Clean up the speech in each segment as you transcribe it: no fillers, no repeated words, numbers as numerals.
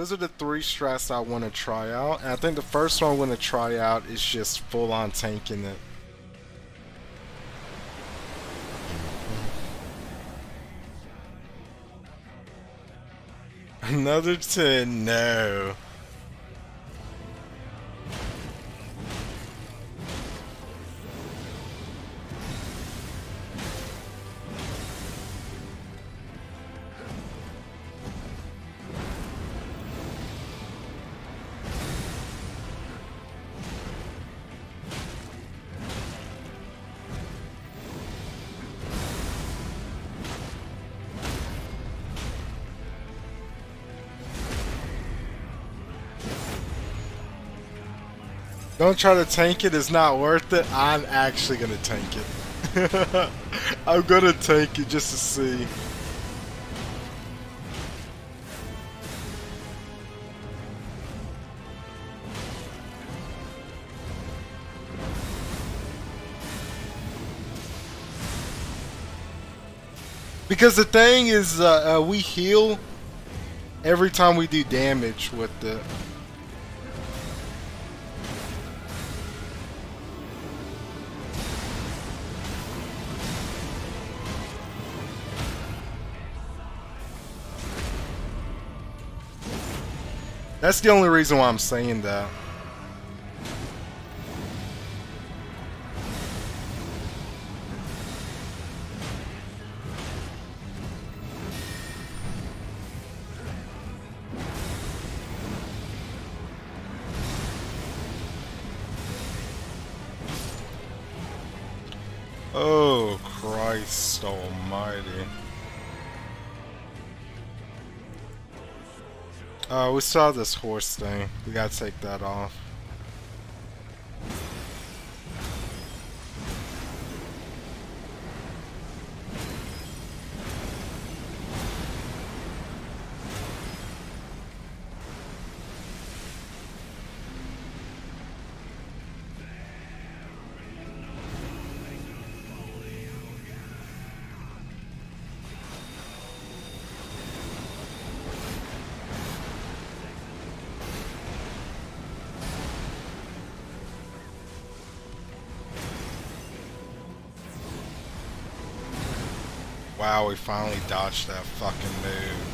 those are the three strats I want to try out. And I think the first one I want to try out is just full on tanking it. Another 10, no. Don't try to tank it, it's not worth it. I'm actually gonna tank it. I'm gonna tank it just to see. Because the thing is, we heal every time we do damage with it. That's the only reason why I'm saying that. Oh, Christ almighty. We saw this horse thing. We gotta take that off. Wow, we finally dodged that fucking move.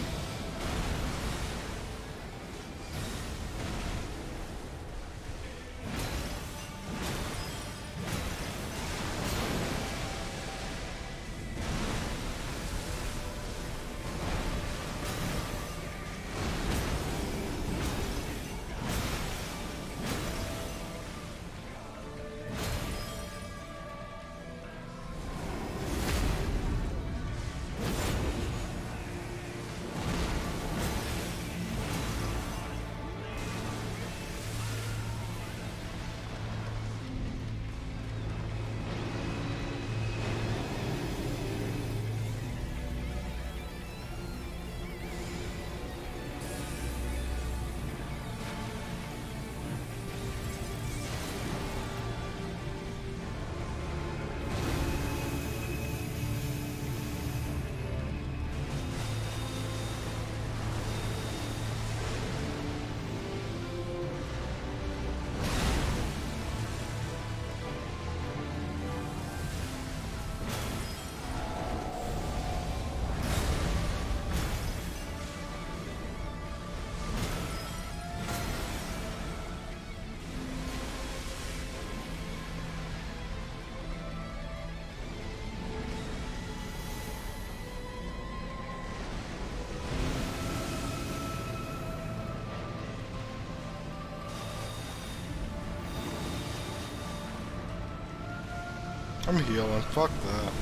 I'm healing, fuck that.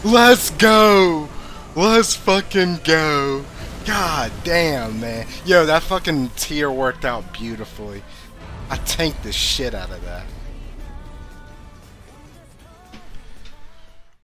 Let's go! Let's fucking go! God damn, man. Yo, that fucking tier worked out beautifully. I tanked the shit out of that.